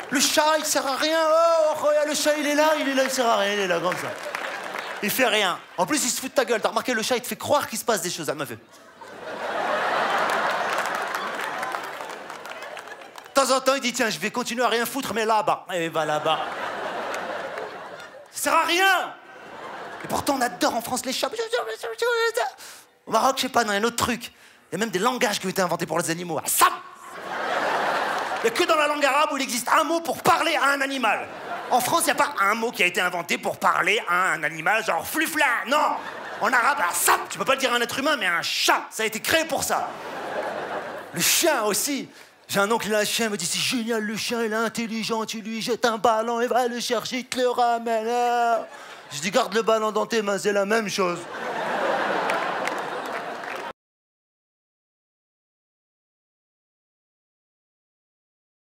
Le chat, il sert à rien. Oh, regarde, le chat, il est là, il sert à rien, il est là, comme ça. Il fait rien. En plus, il se fout de ta gueule. T'as remarqué, le chat, il te fait croire qu'il se passe des choses. Elle m'a fait. De temps en temps, il dit, tiens, je vais continuer à rien foutre, mais là-bas. Et il va là-bas. Ça sert à rien. Et pourtant, on adore en France les chats. Au Maroc, je sais pas, non, il y a un autre truc. Il y a même des langages qui ont été inventés pour les animaux. Assam. Il n'y a que dans la langue arabe où il existe un mot pour parler à un animal. En France, il n'y a pas un mot qui a été inventé pour parler à un animal, genre flufla. Non. En arabe, assam. Tu peux pas le dire à un être humain, mais à un chat. Ça a été créé pour ça. Le chien aussi. J'ai un oncle, il a un chien, il me dit, c'est génial, le chien, il est intelligent, tu lui jettes un ballon, il va le chercher, il te le ramène. Je dis, garde le ballon dans tes mains, c'est la même chose.